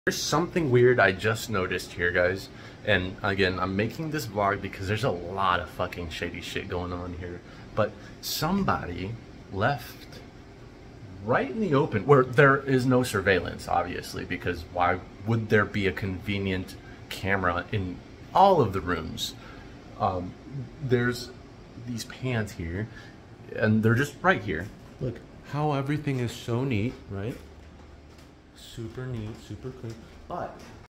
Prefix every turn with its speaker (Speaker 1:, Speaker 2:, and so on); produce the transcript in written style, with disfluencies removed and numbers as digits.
Speaker 1: There's something weird I just noticed here, guys. And again, I'm making this vlog because there's a lot of fucking shady shit going on here. But somebody left right in the open, where there is no surveillance, obviously, because why would there be a convenient camera in all of the rooms? There's these pans here, and they're just right here. Look how everything is so neat, right? Super neat, super clean. But